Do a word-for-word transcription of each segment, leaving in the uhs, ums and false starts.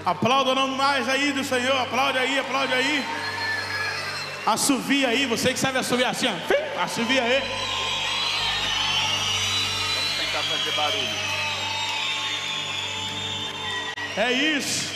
Aplauda o nome mais aí do Senhor. Aplaude aí, aplaude aí. Assovia aí, você que sabe assoviar assim, ó. Assovia aí. Vamos tentar fazer barulho. É isso.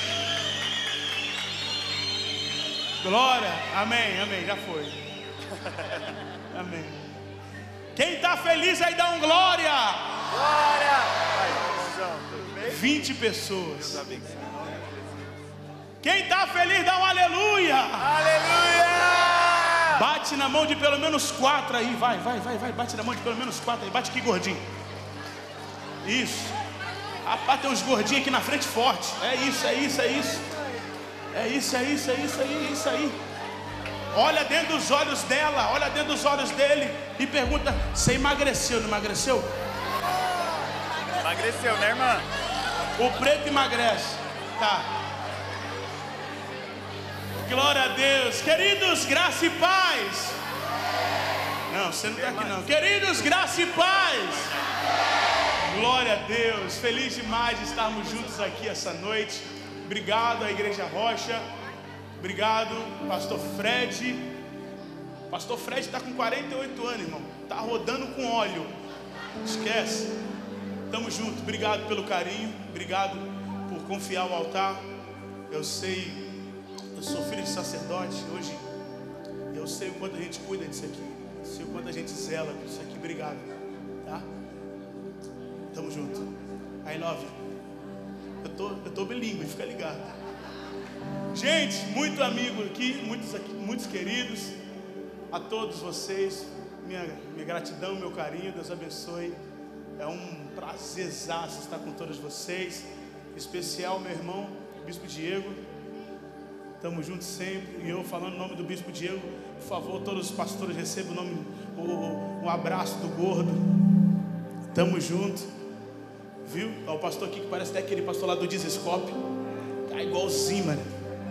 Glória. Amém, amém. Já foi. Amém. Quem está feliz aí dá um glória. Glória. Vai, tudo bem? vinte pessoas. Deus abençoe. Quem está feliz dá um aleluia. Aleluia. Bate na mão de pelo menos quatro aí. Vai, vai, vai, vai. Bate na mão de pelo menos quatro aí. Bate aqui, gordinho. Isso. Rapaz, tem uns gordinhos aqui na frente forte. É isso, é isso, é isso. É isso, é isso, é isso aí, é isso aí. Olha dentro dos olhos dela, olha dentro dos olhos dele e pergunta: você emagreceu, não emagreceu? Emagreceu, né, irmã? O preto emagrece. Tá. Glória a Deus. Queridos, graça e paz. Não, você não está aqui não. Queridos, graça e paz. Glória a Deus. Feliz demais de estarmos juntos aqui essa noite. Obrigado à Igreja Rocha. Obrigado, Pastor Fred. Pastor Fred está com quarenta e oito anos, irmão. Está rodando com óleo. Esquece. Tamo junto. Obrigado pelo carinho. Obrigado por confiar o altar. Eu sei... Eu sou filho de sacerdote. Hoje eu sei o quanto a gente cuida disso aqui. Eu sei o quanto a gente zela por isso aqui. Obrigado. Tá? Tamo junto. I love you. Eu tô, eu tô bilíngue, fica ligado. Gente, muito amigo aqui, muitos aqui, muitos queridos. A todos vocês, minha, minha gratidão, meu carinho. Deus abençoe. É um prazerzaço estar com todos vocês. Em especial meu irmão, Bispo Diego. Estamos juntos sempre. E eu falando o nome do Bispo Diego, por favor, todos os pastores recebam o nome, o, o abraço do gordo. Tamo junto. Viu? Ó, o pastor aqui que parece até aquele pastor lá do Dizescope. Tá igualzinho, mano.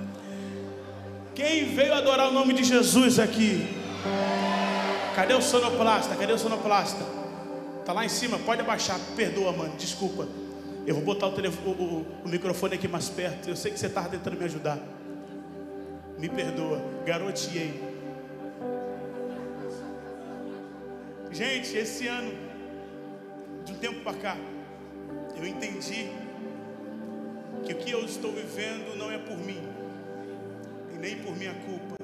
Quem veio adorar o nome de Jesus aqui? Cadê o sonoplasta? Cadê o sonoplasta? Tá lá em cima, pode abaixar. Perdoa, mano, desculpa. Eu vou botar o, telefone, o, o, o microfone aqui mais perto. Eu sei que você estava tentando me ajudar. Me perdoa, garoteei. Gente, esse ano, de um tempo para cá, eu entendi que o que eu estou vivendo não é por mim e nem por minha culpa.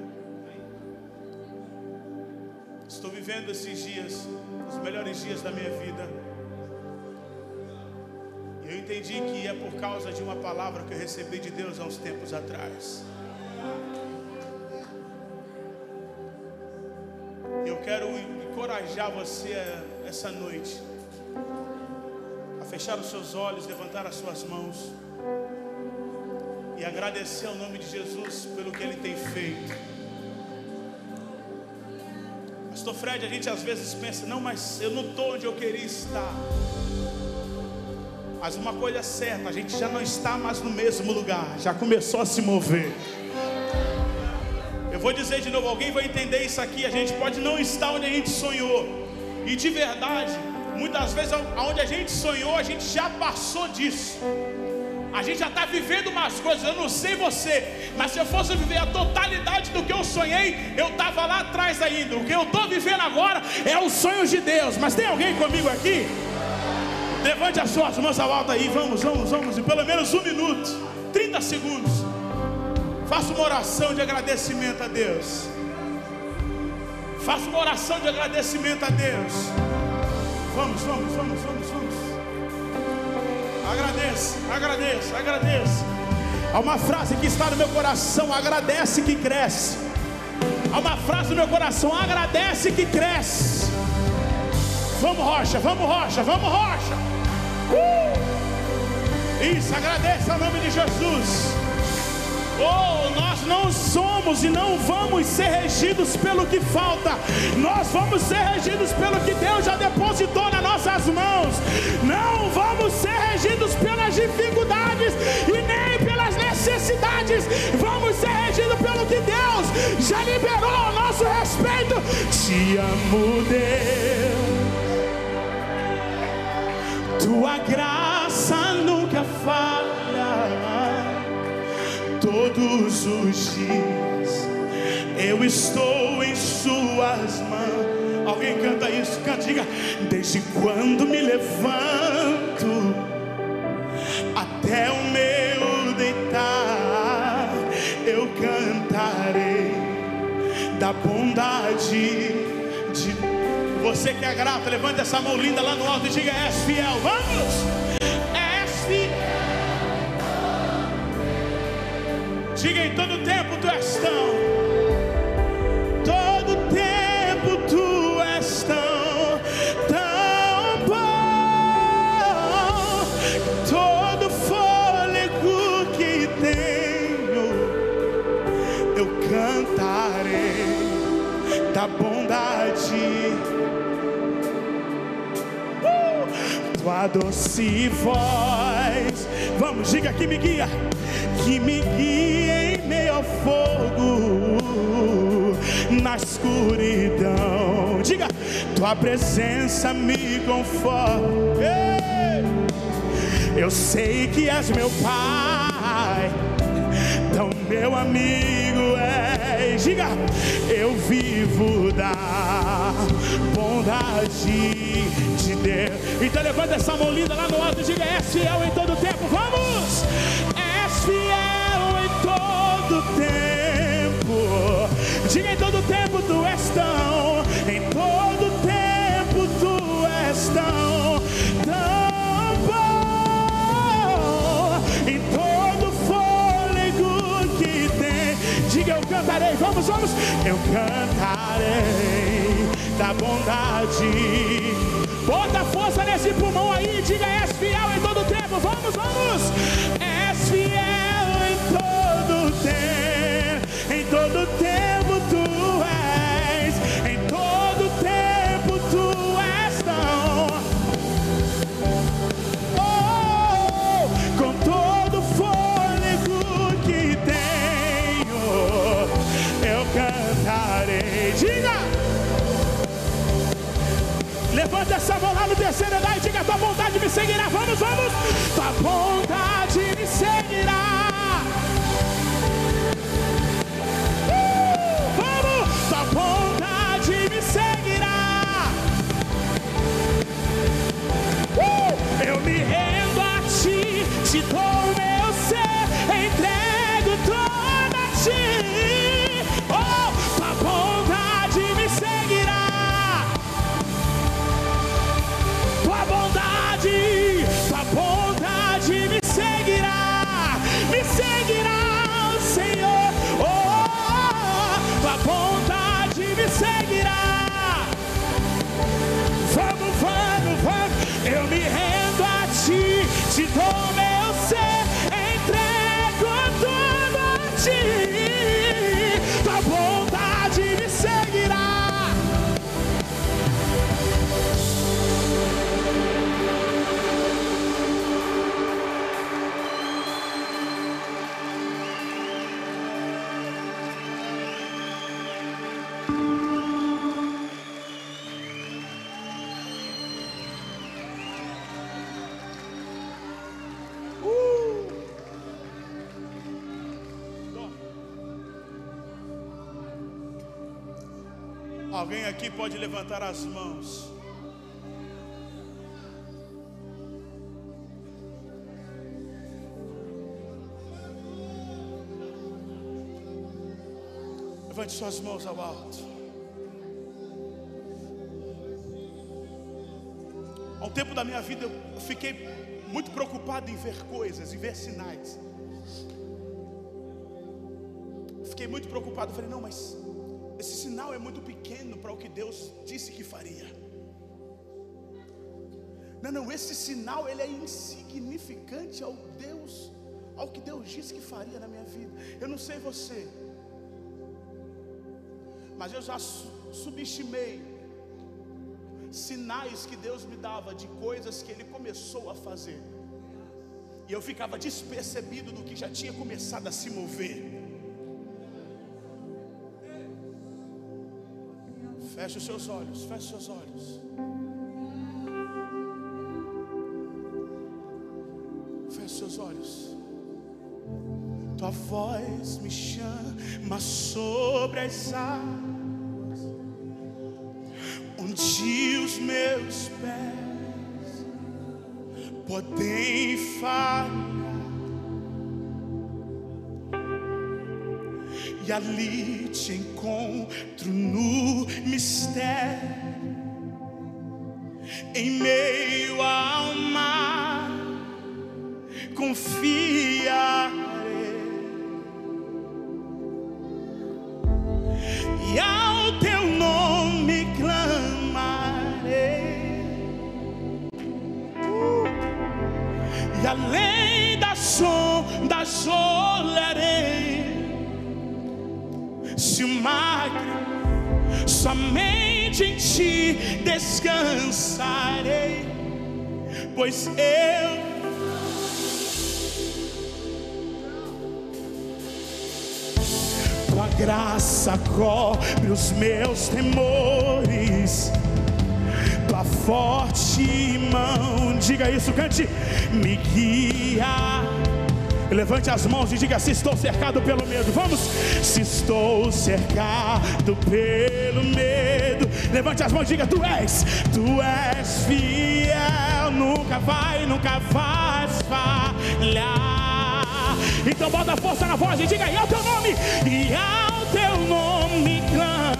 Estou vivendo esses dias, os melhores dias da minha vida. E eu entendi que é por causa de uma palavra que eu recebi de Deus há uns tempos atrás. Eu quero encorajar você essa noite a fechar os seus olhos, levantar as suas mãos e agradecer ao nome de Jesus pelo que Ele tem feito. Pastor Fred, a gente às vezes pensa: não, mas eu não estou onde eu queria estar. Mas uma coisa é certa, a gente já não está mais no mesmo lugar, já começou a se mover. Eu vou dizer de novo, alguém vai entender isso aqui. A gente pode não estar onde a gente sonhou, e de verdade, muitas vezes onde a gente sonhou, a gente já passou disso. A gente já está vivendo umas coisas. Eu não sei você, mas se eu fosse viver a totalidade do que eu sonhei, eu estava lá atrás ainda. O que eu estou vivendo agora é os sonhos de Deus. Mas tem alguém comigo aqui? Levante as suas mãos ao alto aí. Vamos, vamos, vamos. Em pelo menos um minuto, trinta segundos, faça uma oração de agradecimento a Deus. Faça uma oração de agradecimento a Deus. Vamos, vamos, vamos, vamos, vamos. Agradeça, agradeça, agradeça. Há uma frase que está no meu coração: agradece que cresce. Há uma frase no meu coração: agradece que cresce. Vamos, Rocha, vamos, Rocha, vamos, Rocha. Uh! Isso, agradeça ao nome de Jesus. Oh, nós não somos e não vamos ser regidos pelo que falta. Nós vamos ser regidos pelo que Deus já depositou nas nossas mãos. Não vamos ser regidos pelas dificuldades e nem pelas necessidades. Vamos ser regidos pelo que Deus já liberou ao nosso respeito. Te amo, Deus. Tua graça nunca falha. Todos os dias eu estou em suas mãos. Alguém canta isso? Canta, diga. Desde quando me levanto até o meu deitar, eu cantarei da bondade de você que é grato. Levante essa mão linda lá no alto e diga: és fiel. Vamos! És fiel. Diga: em todo tempo tu és tão, todo tempo tu és tão, tão bom. Todo fôlego que tenho, eu cantarei da bondade. Uh! Tua doce voz, vamos, diga: que me guia, que me guia em meio ao fogo, na escuridão. Diga: tua presença me conforta. Eu sei que és meu Pai, tão meu amigo és. Diga: eu vivo da bondade de Deus. Então levanta essa mão linda lá no alto e diga: és fiel em todo tempo. Vamos! És fiel em todo tempo. Diga: em todo tempo tu és tão, em todo tempo tu és tão, tão bom. Em todo fôlego que tem, diga: eu cantarei. Vamos, vamos. Eu cantarei da bondade. Bota força nesse pulmão aí, diga: és fiel em todo tempo. Vamos, vamos. És fiel em todo tempo. Em todo tempo tu és. Em todo tempo tu és tão. Oh, com todo fôlego que tenho, eu cantarei. Diga. Levanta essa mão lá no terceiro andar e diga: tua bondade me seguirá. Vamos, vamos. Tua bondade me seguirá. Uh, vamos. Tua bondade me seguirá. Uh, eu me rendo a ti, te dou o meu ser, entrego toda a ti. Oh, tua bondade me seguirá. Tua bondade, tua bondade me seguirá, me seguirá, Senhor. Oh, tua bondade me seguirá. Vamos, vamos, vamos. Eu me rendo a ti, te dou meu ser, entrego tudo a ti. Tua bondade me seguirá. Alguém aqui pode levantar as mãos. Levante suas mãos ao alto. Há um tempo da minha vida eu fiquei muito preocupado em ver coisas, em ver sinais. Fiquei muito preocupado. Falei: não, mas esse sinal é muito pequeno para o que Deus disse que faria. Não, não, esse sinal ele é insignificante ao Deus, ao que Deus disse que faria na minha vida. Eu não sei você, mas eu já subestimei sinais que Deus me dava de coisas que Ele começou a fazer, e eu ficava despercebido do que já tinha começado a se mover. Feche os seus olhos, feche os seus olhos. Feche os seus olhos. tua voz me chama sobre as águas, onde os meus pés podem falhar, e ali te encontro no mistério, em meio ao mar confiarei, e ao teu nome clamarei, uh, e além das ondas olharei, se o mar, somente em ti descansarei, pois eu tua graça cobre os meus temores, tua forte mão, diga isso, cante, me guia. Levante as mãos e diga: se estou cercado pelo medo. Vamos. Se estou cercado pelo medo, levante as mãos e diga: tu és, tu és fiel, nunca vai, nunca vais falhar. Então bota força na voz e diga: e ao teu nome, e ao teu nome clama.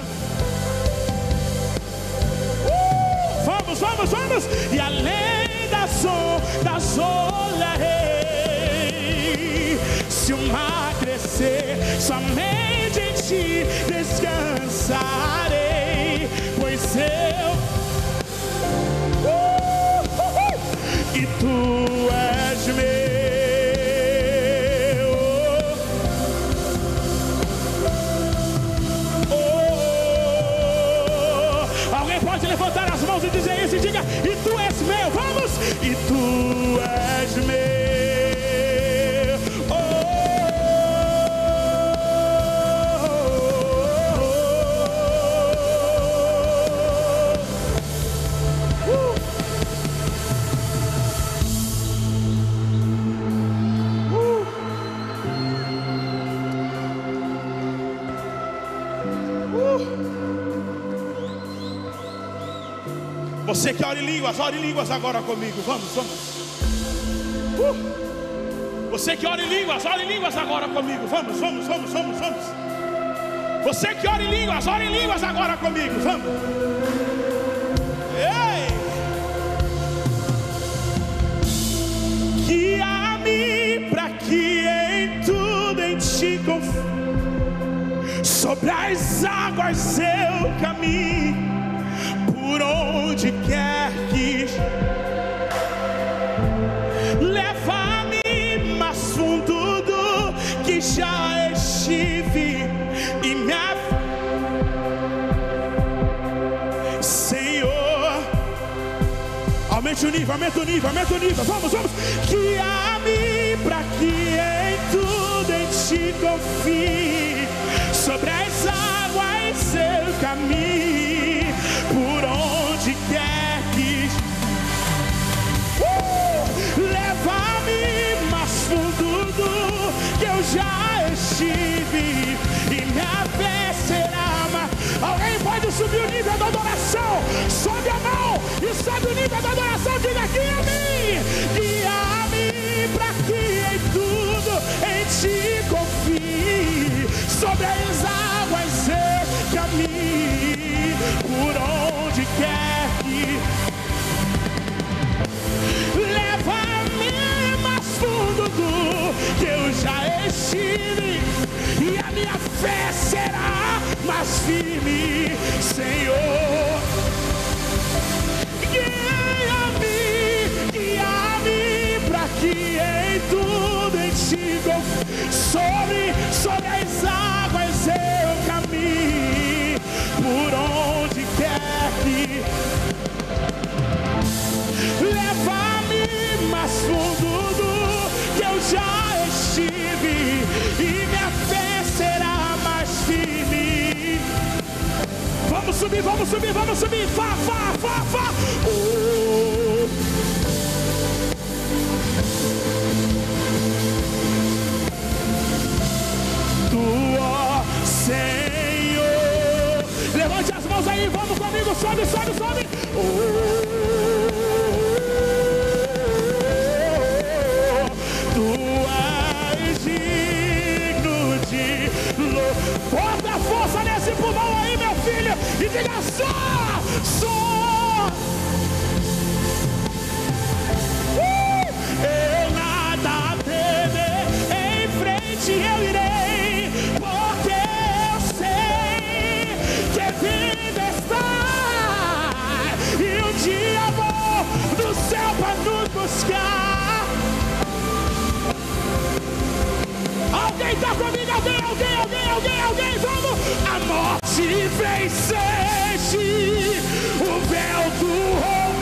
Uh, vamos, vamos, vamos. E além das ondas olharei, se o mar crescer, somente em ti descansarei, pois eu uh, uh, uh, e tu és meu. Oh, oh, oh. Alguém pode levantar as mãos e dizer isso e diga: e tu és meu. Vamos. E tu és meu. Você que ora em línguas, ore em línguas agora comigo. Vamos, vamos. Uh. Você que ora em línguas, ore em línguas agora comigo. Vamos, vamos, vamos, vamos, vamos. Você que ora em línguas, ore em línguas agora comigo. Vamos. Ei! Guia-me para que em tudo em ti confie, sobre as águas eu caminho, por onde quer que leva-me mais fundo do que já estive, e me Senhor, aumente o nível, aumenta o nível, aumenta o nível. Vamos, vamos. Guia-me para que em tudo em ti confie, sobre as águas eu caminho, por onde quer que uh, leva-me mais fundo do que eu já estive, e minha fé será mais. Alguém pode subir o nível da adoração? Sobe a mão e sobe o nível da adoração. Diga: guia-me, guia-me para que em tudo em ti confie, sobre as águas eu caminho, por onde quer que leva-me mais fundo do que eu já estive, e a minha fé será mais firme, Senhor. Guia-me, guia-me para que em tudo em ti confie, sobre, sobre as águas eu caminho, por onde quer que leva-me mais fundo do que eu já estive, e minha fé será mais firme. Vamos subir, vamos subir, vamos subir. Vá, vá, vá, vá. Oh. sobe, sobe. Oh, tu és digno de louvor. Bota a força nesse pulmão aí, meu filho, e diga só, só. Uh, eu nada temer, em frente eu irei, porque eu sei que vida está. E um dia vou do céu para nos buscar. Alguém está comigo? Alguém, alguém, alguém, alguém, alguém, vamos! A morte venceste, o véu do rompe.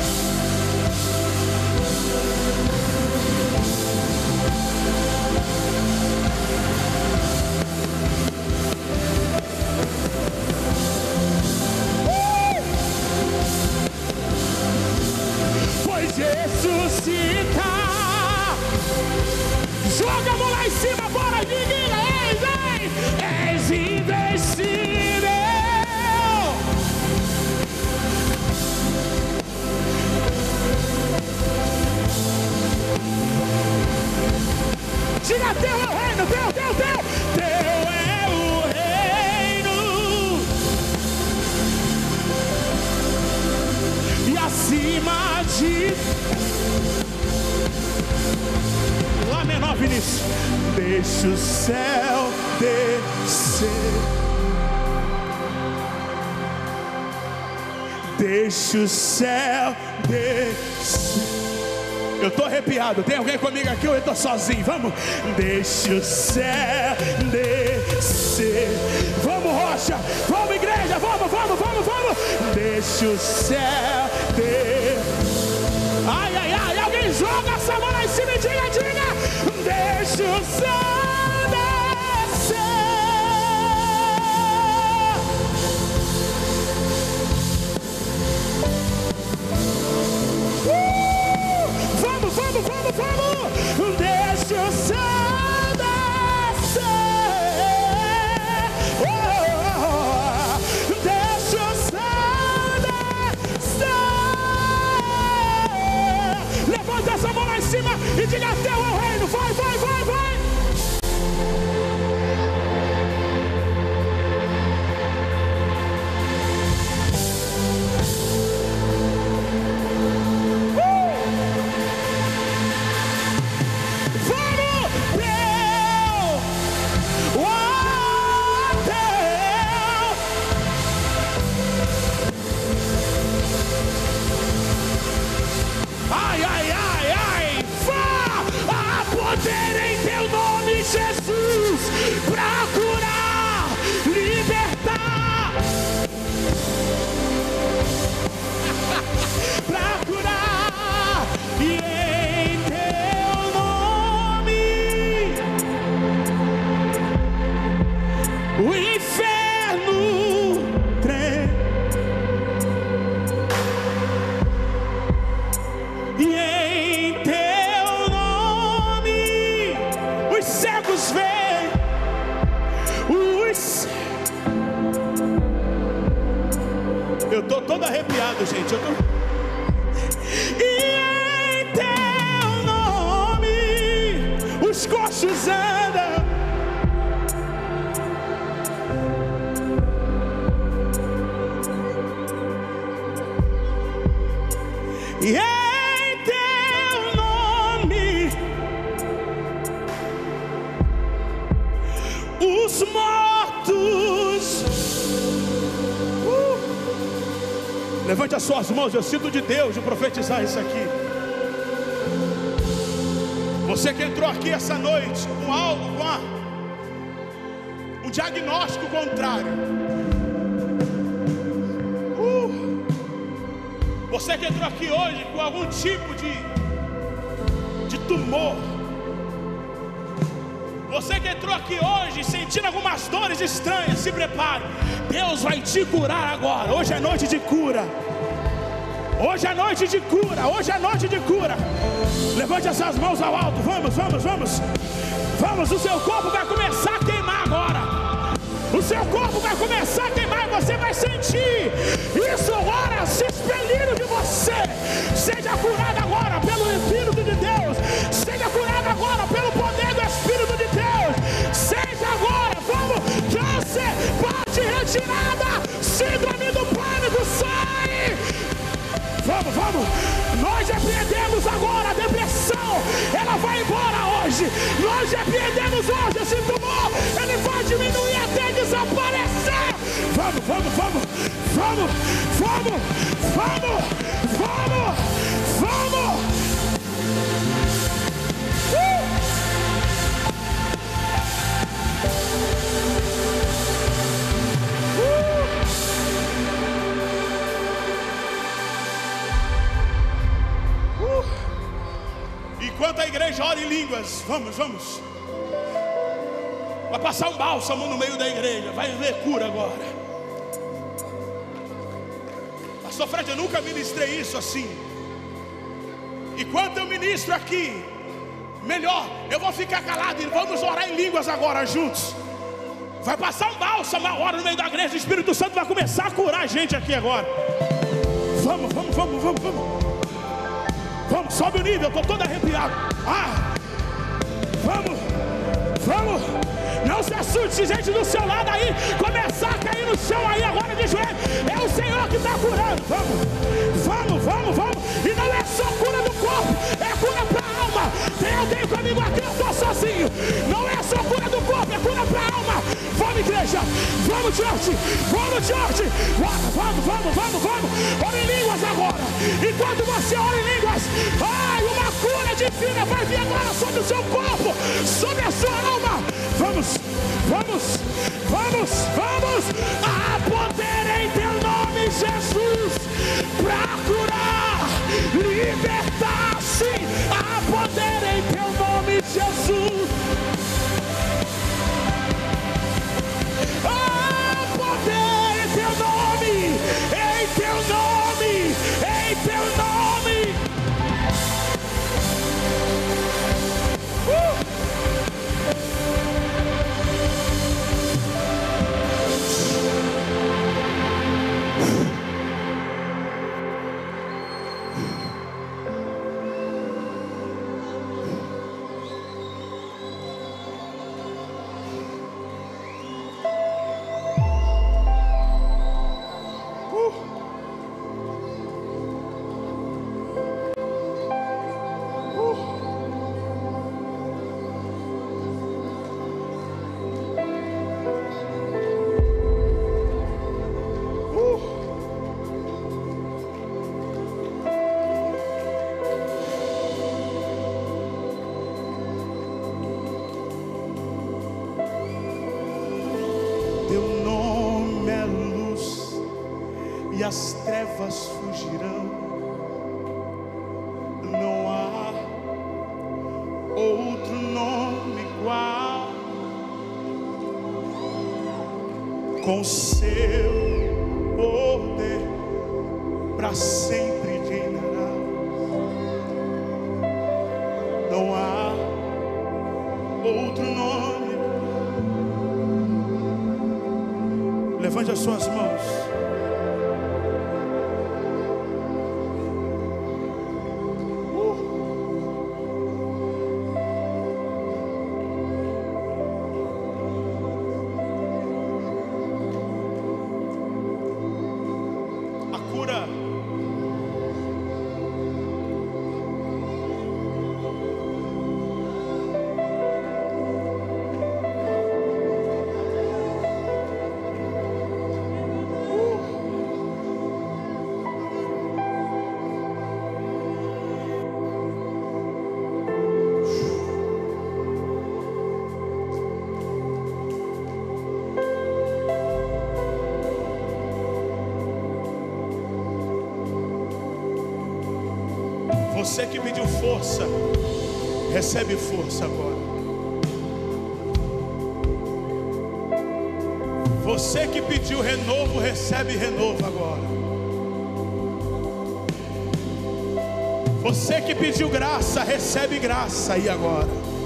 Pois ressuscitar. Joga a mão lá em cima, bora, diga, eis, eis, és invencível. Diga, teu é o reino, teu, teu, teu, teu é o reino. E acima de Lá menor, Vinícius. Deixa o céu descer. Deixa o céu descer. Eu tô arrepiado. Tem alguém comigo aqui ou eu tô sozinho? Vamos. Deixa o céu descer. Vamos, Rocha. Vamos, igreja. Vamos, vamos, vamos, vamos. Deixa o céu descer. Ai, ai, ai. Alguém joga essa mão lá em cima e diga, diga. Deixa o céu descer. Uh, vamos, vamos, vamos, vamos. Deixa o céu descer. Uh, deixa o céu descer. Levanta essa mão lá em cima e diga, teu é o reino. Vai, vai, vai, vai. Ai, ai, ai, ai, vá, há poder em teu nome, Jesus, pra curar, libertar, pra curar, e em teu nome, o inferno treme. E em teu nome os cegos veem, os... Eu tô todo arrepiado, gente. Eu tô... E em teu nome os coxos andam. E em os mortos. Uh! Levante as suas mãos, eu sinto de Deus de profetizar isso aqui. Você que entrou aqui essa noite com algo, com a, um diagnóstico contrário. Uh! Você que entrou aqui hoje com algum tipo de, de tumor. Você que entrou aqui hoje sentindo algumas dores estranhas, se prepare. Deus vai te curar agora. Hoje é noite de cura. Hoje é noite de cura. Hoje é noite de cura. Levante as suas mãos ao alto. Vamos, vamos, vamos. Vamos, o seu corpo vai começar a queimar agora. O seu corpo vai começar a queimar e você vai sentir isso agora. se expelindo de você. Seja curado agora pelo Espírito de Deus. Seja curado agora pelo poder do Espírito de Deus. Seja agora, vamos, câncer, parte retirada, síndrome do pânico, sai. Vamos, vamos, nós repreendemos agora a depressão, ela vai embora hoje. Nós repreendemos hoje esse tumor, ele vai diminuir até desaparecer. Vamos, vamos, vamos, vamos, vamos, vamos, vamos, vamos. Uh! Enquanto a igreja ora em línguas, vamos, vamos. Vai passar um bálsamo no meio da igreja, vai ver cura agora. Pastor Fred, eu nunca ministrei isso assim. Enquanto eu ministro aqui, melhor, eu vou ficar calado e vamos orar em línguas agora juntos. Vai passar um bálsamo agora no meio da igreja, o Espírito Santo vai começar a curar a gente aqui agora. Vamos, vamos, vamos, vamos, vamos. Vamos, sobe o nível, eu estou todo arrepiado. Ah, vamos, vamos. Não se assuste, gente do seu lado aí, começar a cair no chão aí agora de joelho. É o Senhor que está curando. Vamos, vamos, vamos, vamos. E não é só cura do corpo, é cura para a alma. Tem alguém comigo aqui, eu estou sozinho. Não é só cura do corpo, é cura para a alma. Vamos, igreja, vamos, church, vamos, church. Vamos, vamos, vamos, vamos. Ora em línguas agora. Enquanto você ora em línguas, ai, uma cura divina vai vir agora sobre o seu corpo, sobre a sua alma. Vamos, vamos, vamos, vamos. Há poder em teu nome, Jesus, para curar, libertar, sim. Há poder em teu nome, Jesus. Há poder em teu nome, em teu nome, em teu nome. Uh! E as trevas fugirão. Não há outro nome igual. Com seu poder para sempre reinará. Não há outro nome. Levante as suas mãos. Você que pediu força, recebe força agora. Você que pediu renovo, recebe renovo agora. Você que pediu graça, recebe graça aí agora.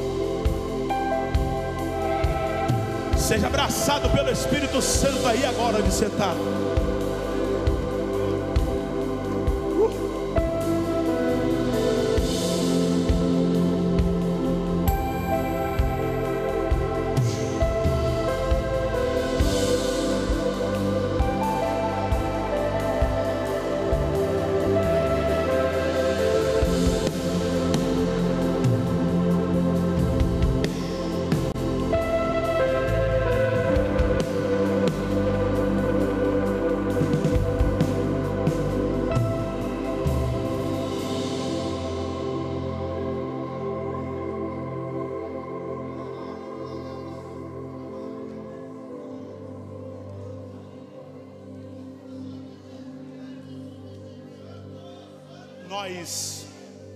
Seja abraçado pelo Espírito Santo aí agora onde você está. nós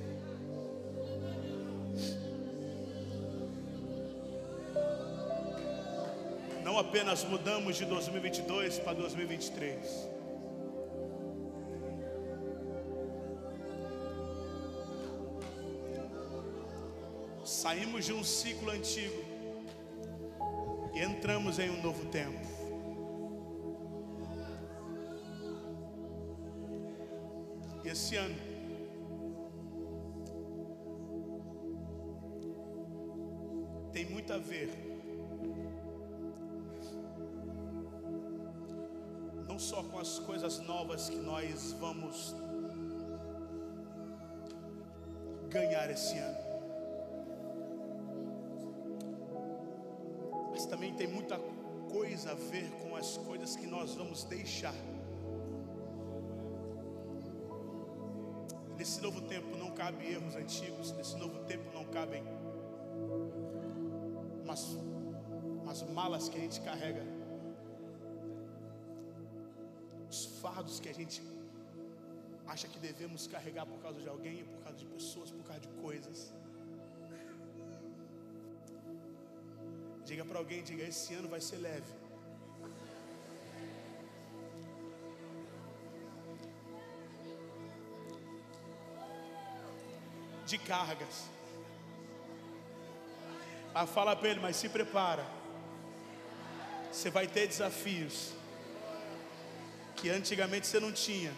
não apenas mudamos de dois mil e vinte e dois para dois mil e vinte e três. Saímos de um ciclo antigo e entramos em um novo tempo. E esse ano tem muito a ver não só com as coisas novas que nós vamos ganhar esse ano, mas também tem muita coisa a ver com as coisas que nós vamos deixar. Nesse novo tempo não cabe erros antigos. Nesse novo tempo não cabem umas, umas malas que a gente carrega, os fardos que a gente acha que devemos carregar por causa de alguém, por causa de pessoas, por causa de coisas. Diga para alguém, diga: esse ano vai ser leve. De cargas. Ah, fala para ele, mas se prepara. Você vai ter desafios que antigamente você não tinha.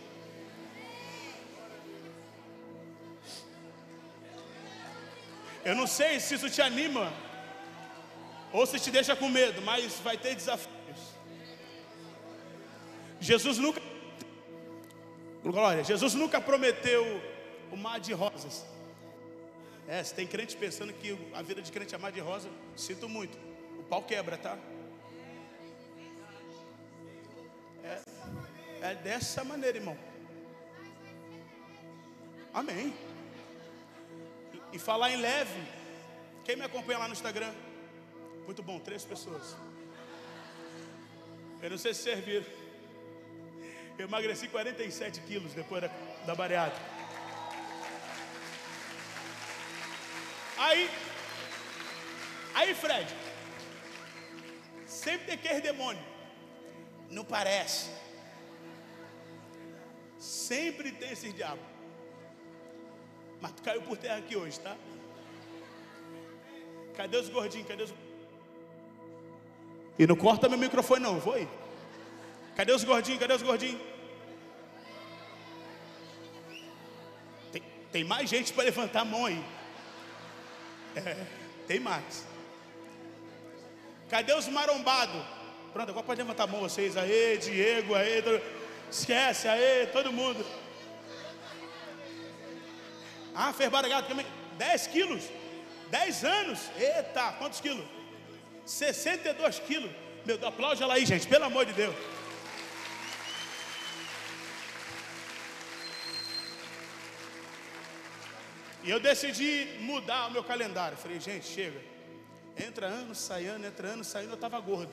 Eu não sei se isso te anima ou se te deixa com medo, mas vai ter desafios. Jesus nunca, glória, Jesus nunca prometeu o mar de rosas. É, se tem crente pensando que a vida de crente é mar de rosa, sinto muito, o pau quebra, tá? É, é dessa maneira, irmão. Amém. E, e falar em leve, quem me acompanha lá no Instagram? Muito bom, três pessoas. Eu não sei se vocês viram, eu emagreci quarenta e sete quilos depois da, da bariátrica. Aí, aí Fred, sempre tem aquele demônio, não parece, sempre tem esse diabo, mas tu caiu por terra aqui hoje, tá? Cadê os gordinhos, cadê os... E não corta meu microfone não, vou aí. Cadê os gordinhos, cadê os gordinhos? Tem, tem mais gente para levantar a mão aí. É, tem mais. Cadê os marombados? Pronto, agora pode levantar a mão vocês. Aê, Diego, aê, todo... esquece, aê, todo mundo. Ah, fez baragado também. dez quilos, dez anos. Eita, quantos quilos? sessenta e dois quilos. Meu Deus, aplaude ela aí, gente, pelo amor de Deus. E eu decidi mudar o meu calendário. Falei, gente, chega. Entra ano, sai ano, entra ano, sai ano. Eu estava gordo.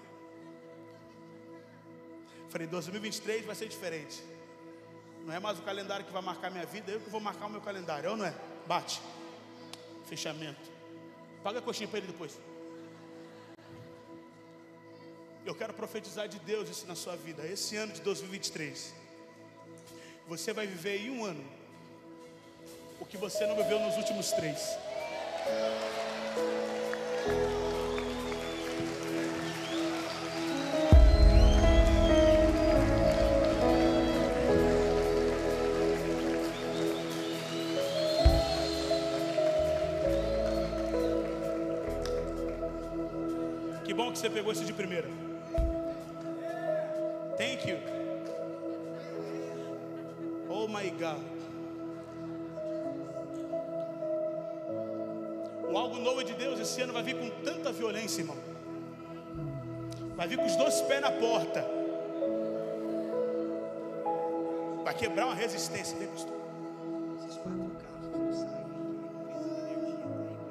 Falei, dois mil e vinte e três vai ser diferente. Não é mais o calendário que vai marcar minha vida, eu que vou marcar o meu calendário. Ou não é? Bate. Fechamento. Paga a coxinha para ele depois. Eu quero profetizar de Deus isso na sua vida. Esse ano de dois mil e vinte e três, você vai viver em um ano o que você não viveu nos últimos três. Que bom que você pegou isso de primeira. Thank you. Oh my God. O algo novo de Deus esse ano vai vir com tanta violência, irmão. Vai vir com os dois pés na porta. Vai quebrar uma resistência. Vem, pastor. Esses quatro carros não saem de energia.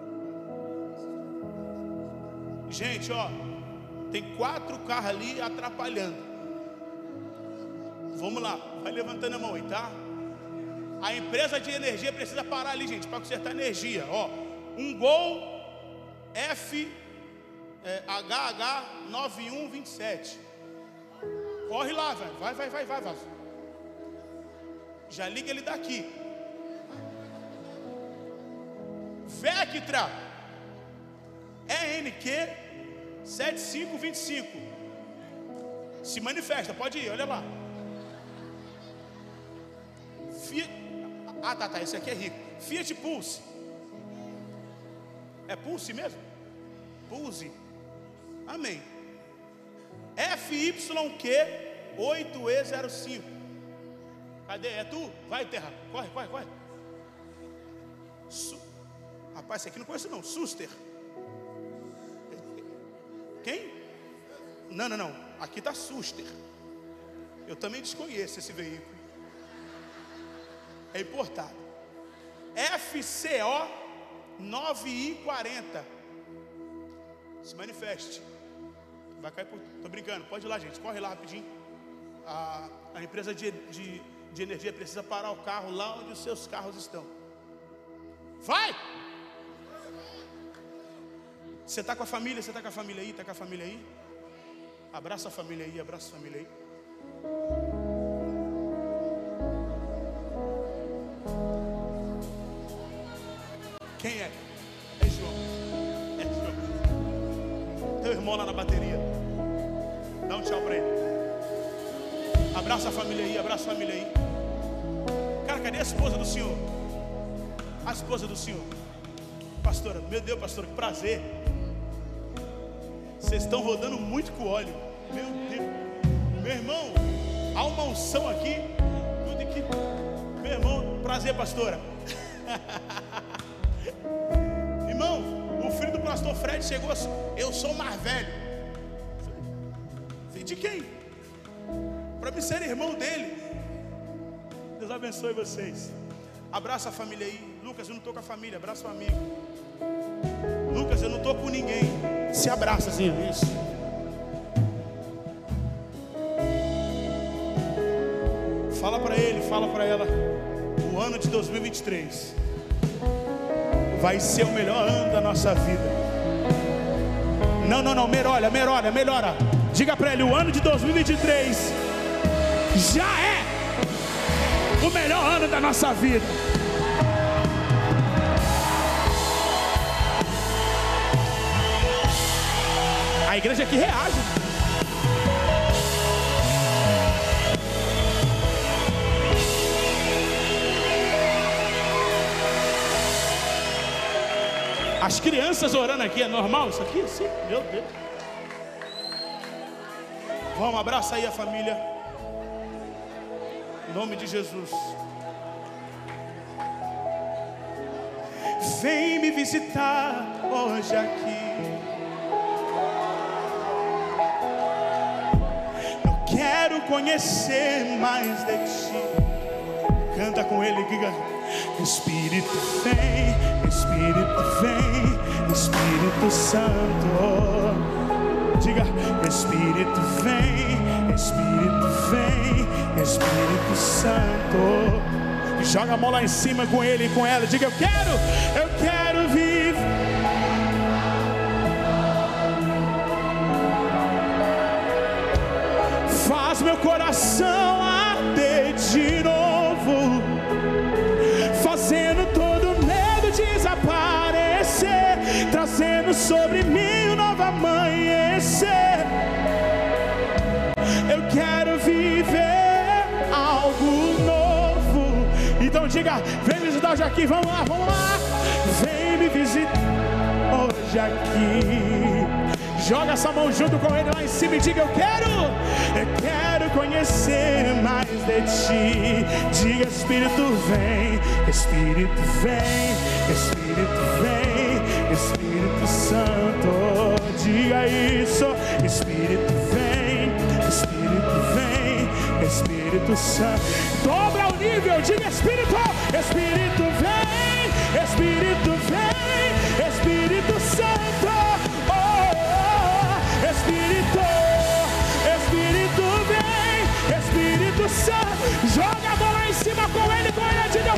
Gente, ó, tem quatro carros ali atrapalhando. Vamos lá, vai levantando a mão aí, tá? A empresa de energia precisa parar ali, gente, para consertar energia. Ó, um Gol F é, H H nove um dois sete. Corre lá, velho. Vai, vai, vai, vai, vai. Já liga ele daqui. Vectra E N Q sete cinco dois cinco. Se manifesta, pode ir, olha lá. Fiat... Ah, tá, tá, esse aqui é rico. Fiat Pulse. É Pulse mesmo? Pulse. Amém. F Y Q oito E zero cinco. Cadê? É tu? Vai, terra. Corre, corre, corre. Su... Rapaz, esse aqui não conheço não. Suster. Quem? Não, não, não. Aqui está Suster. Eu também desconheço esse veículo. É importado. F C O nove I quarenta. Se manifeste. Vai cair por... Tô brincando. Pode ir lá, gente. Corre lá rapidinho. A, a empresa de, de, de energia precisa parar o carro lá onde os seus carros estão. Vai! Você está com a família? Você está com a família aí? Está com a família aí? Abraça a família aí, abraça a família aí. Quem é? É João. É João. Teu irmão lá na bateria. Dá um tchau pra ele. Abraça a família aí, abraça a família aí. Cara, cadê a esposa do senhor? A esposa do senhor. Pastora, meu Deus, pastora, que prazer. Vocês estão rodando muito com óleo. Meu Deus. Meu irmão, há uma unção aqui. Que... Meu irmão, prazer, pastora. Irmão, o filho do pastor Fred chegou assim. Eu sou o mais velho. Filho de quem? Para me ser irmão dele. Deus abençoe vocês. Abraça a família aí. Lucas, eu não estou com a família. Abraça o amigo. Lucas, eu não estou com ninguém. Se abraça assim, isso. Fala para ele, fala para ela. O ano de dois mil e vinte e três vai ser o melhor ano da nossa vida. Não, não, não, melhora, melhora, melhora. Diga para ele, o ano de dois mil e vinte e três já é o melhor ano da nossa vida. A igreja aqui reage. As crianças orando aqui, é normal isso aqui? Sim, meu Deus. Vamos, abraça aí a família. Em nome de Jesus. Vem me visitar hoje aqui. Quero conhecer mais de ti. Canta com ele, diga: Espírito vem, Espírito vem, Espírito Santo. Diga: Espírito vem, Espírito vem, Espírito Santo. Joga a mão lá em cima com ele e com ela. Diga: eu quero, eu quero viver. Faz meu coração arder de novo, fazendo todo medo desaparecer, trazendo sobre mim um novo amanhecer. Eu quero viver algo novo. Então diga: vem me visitar hoje aqui, vamos lá, vamos lá. Vem me visitar hoje aqui. Joga essa mão junto com ele lá em cima e diga: eu quero, eu quero conhecer mais de ti. Diga: Espírito vem, Espírito vem, Espírito vem, Espírito Santo. Diga isso: Espírito vem, Espírito vem, Espírito Santo. Dobra o nível, diga: Espírito, Espírito vem, Espírito vem, Espírito Santo. Espírito, Espírito vem, Espírito Santo. Joga a mão lá em cima com ele, com ele, diga: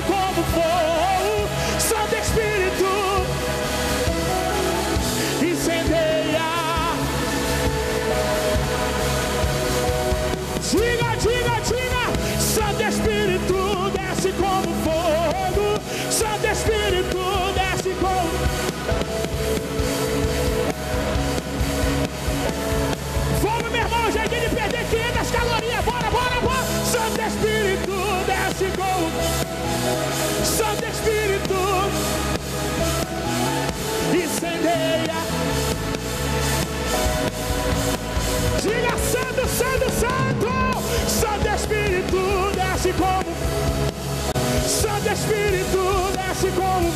como fogo. Santo Espírito, incendeia. Diga, diga, diga. Santo Espírito, desce como fogo. Santo Espírito, desce como... Vamos, meu irmão, já de perder quinhentas calorias. Bora, bora, bora. Santo Espírito, desce como... Santo Espírito, incendeia. Diga, Santo, Santo, Santo. Santo Espírito, desce como... Santo Espírito, desce como...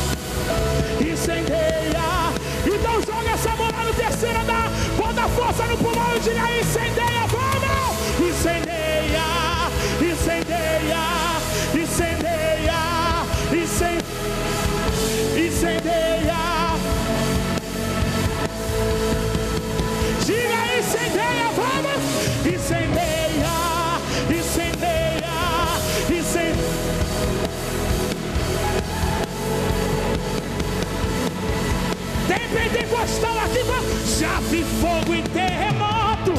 Incendeia. Então joga essa mão lá no terceiro andar. Bota força no pulmão e diga: incendeia, vamos! Incendeia, incendeia, incendeia, incendeia, incendeia. Diga: incendeia, vamos! Incendeia, incendeia, incendeia. Tem pentecostal aqui, já vi fogo e terremoto.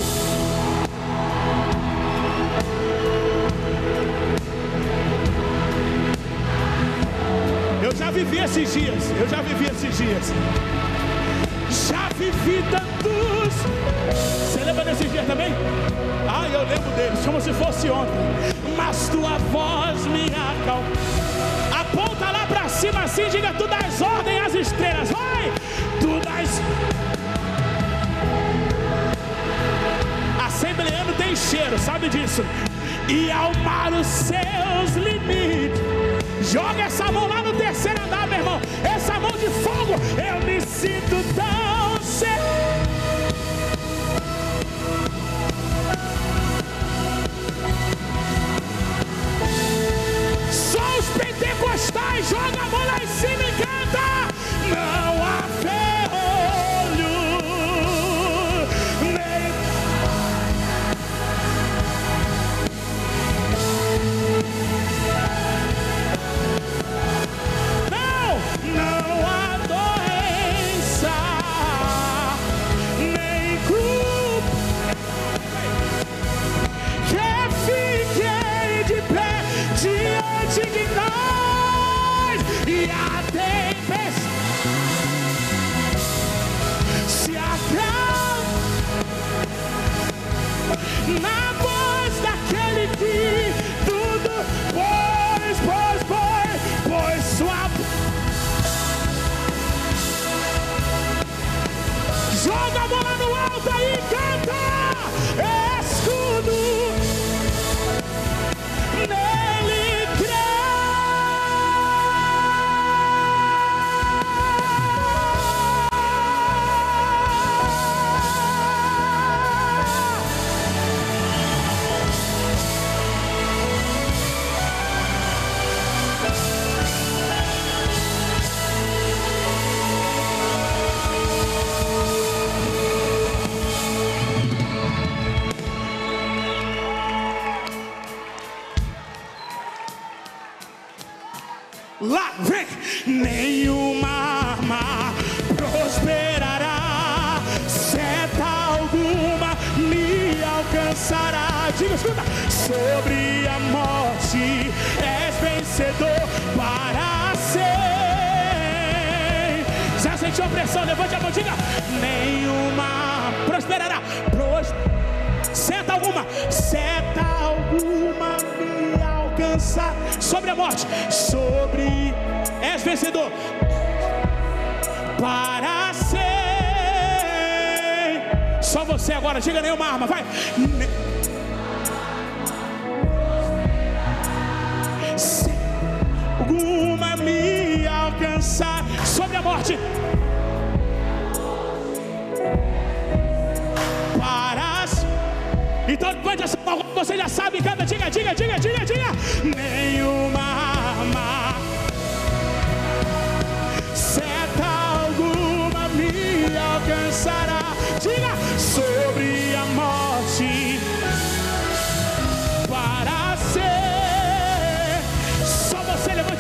Eu já vivi esses dias, eu já vivi esses dias. Já vivi tantos. Você lembra desses dias também? Ah, eu lembro deles, como se fosse ontem. Mas tua voz me acalma. Aponta lá pra cima assim, diga: tu dás ordem às estrelas, vai! Tu dás... Assembleano tem cheiro, sabe disso? E ao mar os seus limites. Joga essa mão lá no terceiro andar, meu irmão. Essa mão de fogo, eu me sinto tão certo. Só os pentecostais, joga a mão lá em cima e canta. Não há ferrolho, nem... Não, não há doença, nem culpa, que fiquei de pé diante de nós. E a tempestade se acalma na voz daquele que tudo pois, pois, pois, pois sua... Joga a mão lá no alto aí e canta. Escudo, nele crê. Lá vem, nenhuma arma prosperará, seta alguma me alcançará. Diga, escuta. Sobre a morte és vencedor para sempre. Já sentiu a pressão? Levante a mão, diga. Nenhuma prosperará, pros... seta alguma, seta alguma me alcançar. Sobre a morte, sobre, és vencedor para ser. Só você agora, diga: nenhuma arma, vai. Ne... Se alguma me alcançar. Sobre a morte, para ser. Então, levante essa mão, você já sabe, canta, diga, diga, diga, diga, diga. Nenhuma arma, seta alguma me alcançará. Diga, sobre a morte, para ser. Só você levanta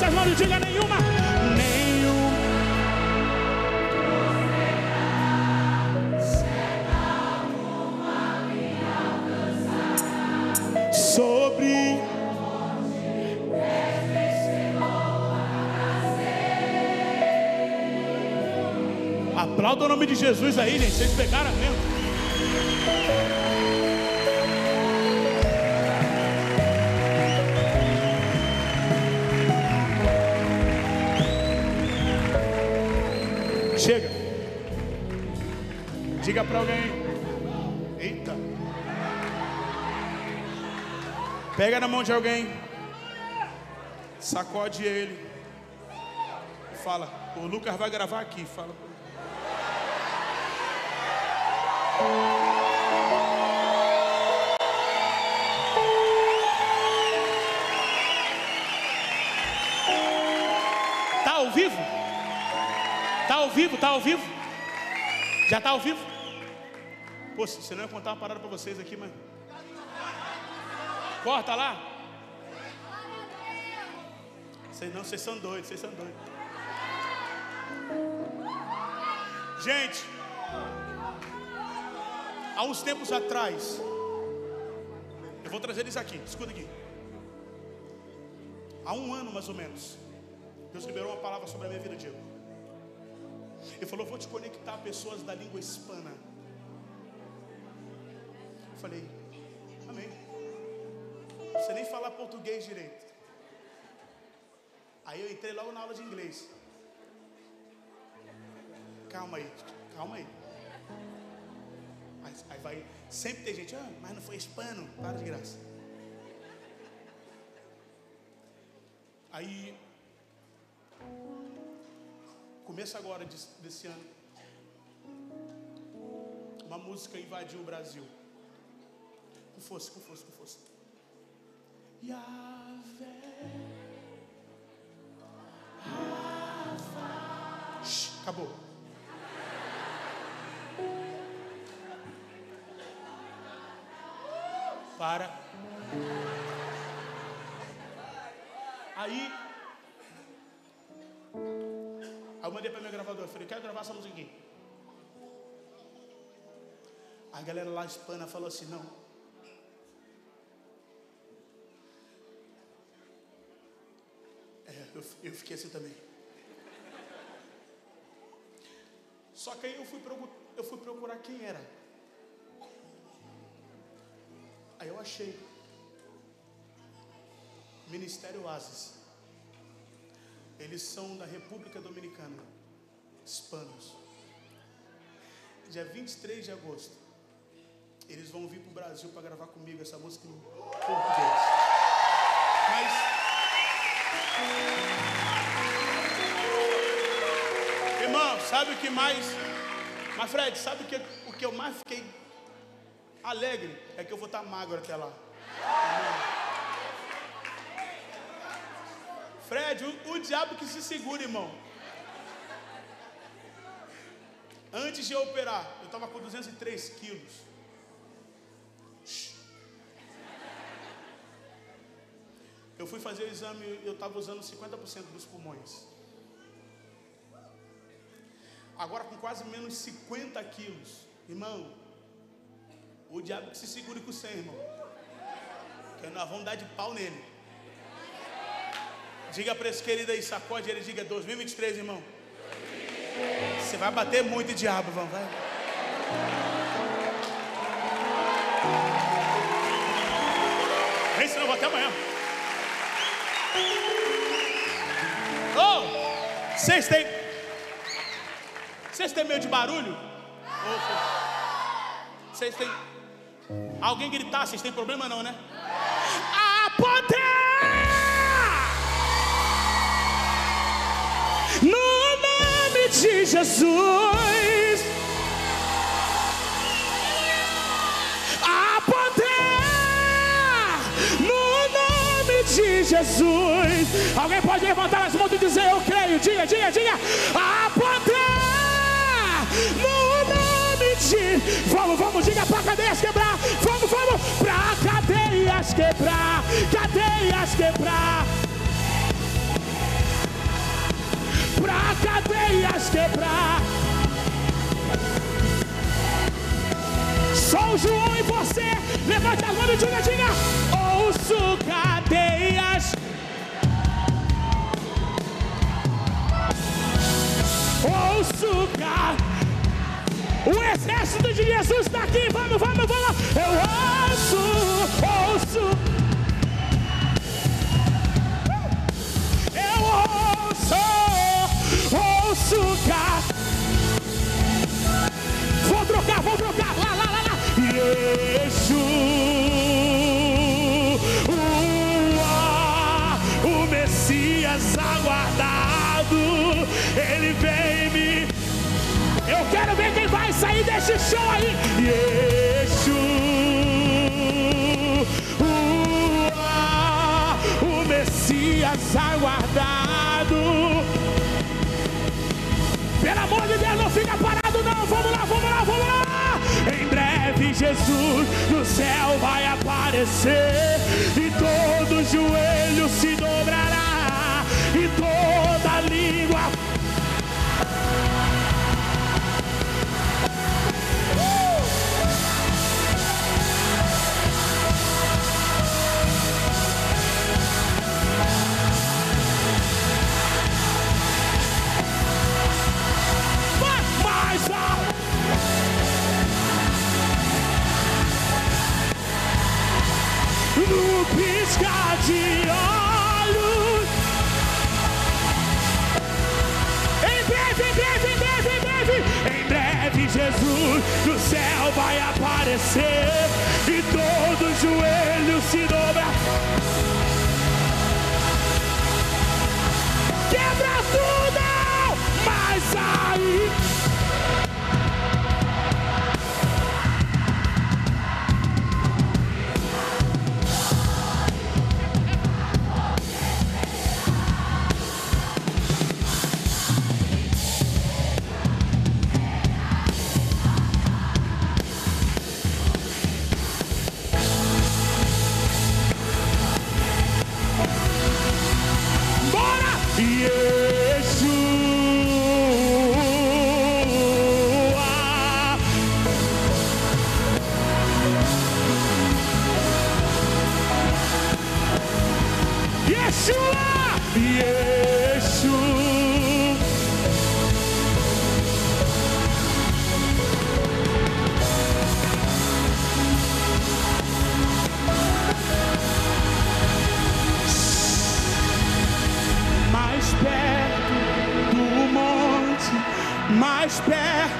Aplauda o nome de Jesus aí, gente. Vocês pegaram mesmo. Chega. Diga para alguém. Eita. Pega na mão de alguém. Sacode ele. Fala. O Lucas vai gravar aqui. Fala. Tá ao vivo? Tá ao vivo? Tá ao vivo? Já tá ao vivo? Pô, você não ia contar uma parada pra vocês aqui, mas... Corta lá. Vocês não, vocês são doidos, vocês são doidos. Gente, há uns tempos atrás, eu vou trazer eles aqui, escuta aqui. Há um ano mais ou menos, Deus liberou uma palavra sobre a minha vida, Diego. Ele falou: vou te conectar a pessoas da língua hispana. Eu falei: amém. Você nem falar português direito. Aí eu entrei logo na aula de inglês. Calma aí, calma aí. Aí, aí vai, sempre tem gente: ah, mas não foi hispano, para de graça. Aí, começo agora desse, desse ano, uma música invadiu o Brasil. Com força, com força, com força. Yahvé, Rafa. Shhh, acabou. Para. Aí, aí eu mandei para minha gravadora, falei: quero gravar essa música aqui. A galera lá hispana falou assim: não. É, eu, eu fiquei assim também. Só que aí eu fui, eu fui procurar quem era. Aí eu achei Ministério Oasis. Eles são da República Dominicana, hispanos. Dia vinte e três de agosto, eles vão vir para o Brasil para gravar comigo essa música em português. Mas irmão, sabe o que mais? Mas Fred, sabe o que, o que eu mais fiquei alegre? É que eu vou estar magro até lá. Fred, o, o diabo que se segura, irmão. Antes de eu operar, eu estava com duzentos e três quilos. Eu fui fazer o exame e eu estava usando cinquenta por cento dos pulmões. Agora com quase menos cinquenta quilos. Irmão, o diabo que se segure com cem, irmão. Que nós vamos dar de pau nele. Diga para esse querido aí, sacode ele, diga: dois mil e vinte e três, irmão. Você vai bater muito, diabo, vamos, vai. Vem, senão eu vou até amanhã. Oh, vocês têm Vocês têm medo de barulho? Vocês têm alguém gritar, vocês têm problema não, né? A poder no nome de Jesus. A poder no nome de Jesus. Alguém pode levantar as mãos e dizer: eu creio. Diga, diga, diga. A poder no nome de... Vamos, vamos, diga pra cadeias quebrar. Vamos, vamos, pra cadeias quebrar. Cadeias quebrar. Pra cadeias quebrar. Só o João e você. Levante a mão e diga, diga: ouço cadeias. Ouço cadeias. O exército de Jesus está aqui. Vamos, vamos, vamos. Eu ouço, ouço. Eu ouço, ouço, cara. Vou trocar, vou trocar. Lá, lá, lá, lá. Yeshua, o Messias aguardado. Ele vem me... Eu quero ver quem vai sair desse show aí. Yeshua, o Messias aguardado. Pelo amor de Deus, não fica parado não. Vamos lá, vamos lá, vamos lá. Em breve Jesus no céu vai aparecer, e todo joelho se dobrará, e toda língua... No piscar de olhos, em breve, em breve, em breve, em breve, em breve Jesus no céu vai aparecer, e todo joelho se dobra. Quebra tudo, mas aí... Mais perto,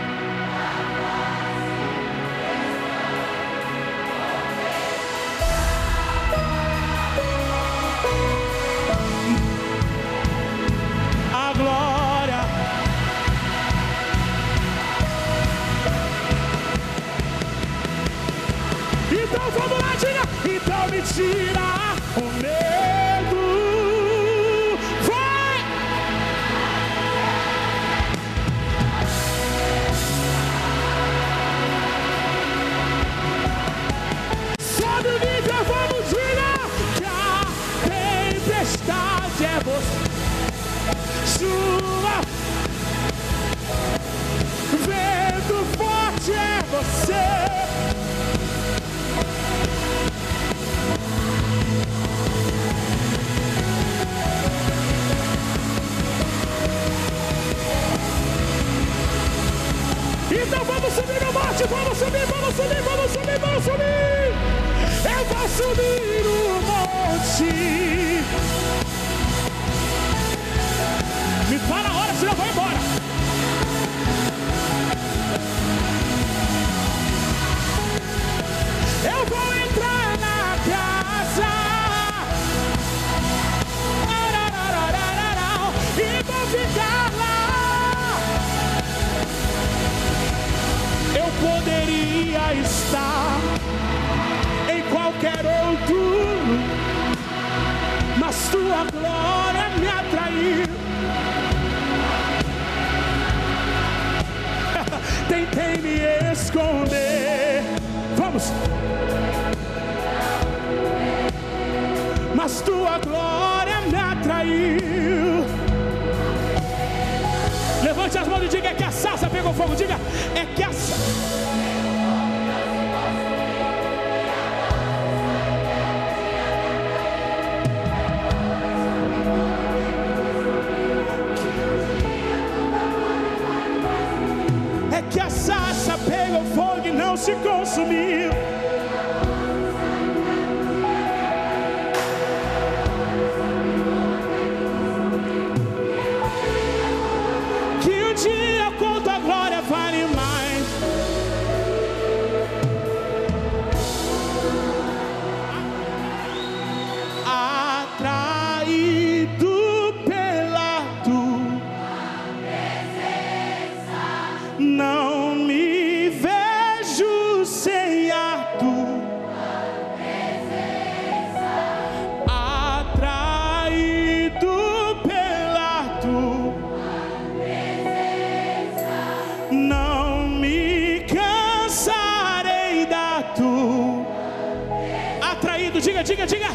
a glória. Então vamos lá, diga. Então me tira o medo. É você, chuva, vento forte é você. Então vamos subir no monte, vamos subir, vamos subir, vamos subir, vamos subir. Eu vou subir o monte. Me fala a hora, senão eu vou embora. Eu vou entrar na casa e vou ficar lá. Eu poderia estar em qualquer outro, mas tua glória me atraiu. Tentei me esconder, vamos, mas tua glória me atraiu. Levante as mãos e diga: é que a sarça pegou fogo. Diga: é que a sarça... que a sarça pegou fogo e não se consumiu. Que um dia com tua glória vale mais. Atraído pela tua presença, não me vejo sem a tua presença. Atraído pela tua presença, não me cansarei da tua. Atraído, diga, diga, diga.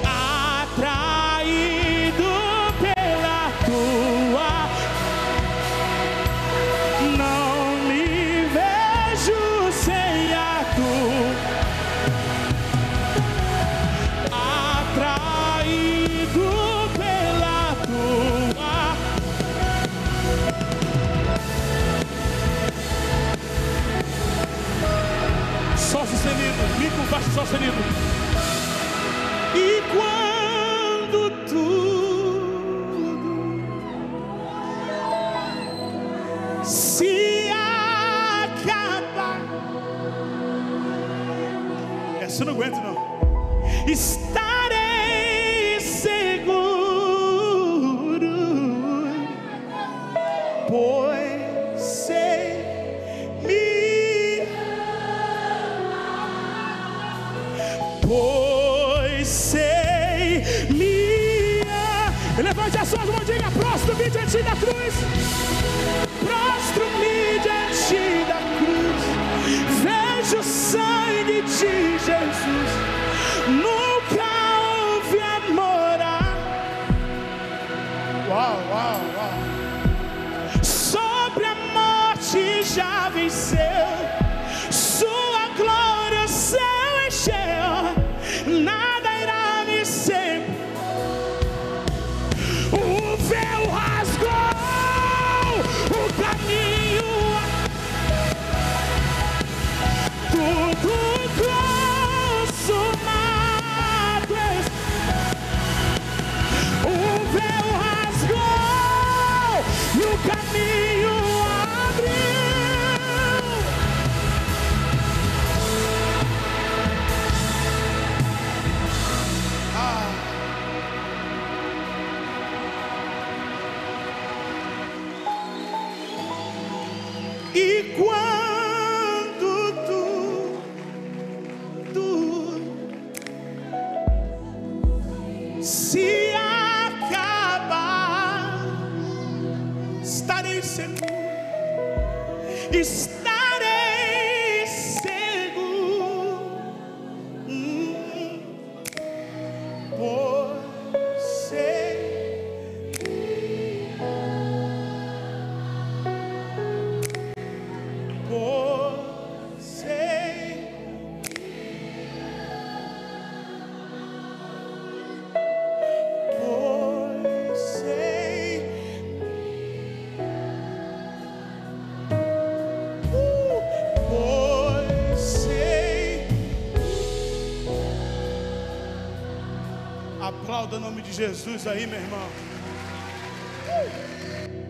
Atraído pela tua, não me vejo sem a tua. Atraído pela tua. Só sustenido, mico baixo só sustenido. E quando tudo se acabar, essa eu não aguento não. Estarei seguro, pois sei me pois sei me ama. Levante as suas mãos, diga: prostro-me diante da cruz, prostro-me diante da cruz, vejo o sangue de Jesus, nunca houve amor. Uau, uau, uau. Sobre a morte já venceu, sua glória o céu encheu, nada irá me ser. O véu rasgou o caminho, tudo consumado. O véu rasgou e o caminho abriu. Ah. E quando tudo se acabar, estarei seguro, estarei seguro, hum, pois sei. Pois sei, pois sei, uh, pois sei. Aplauda o nome de Jesus aí, meu irmão. Uh.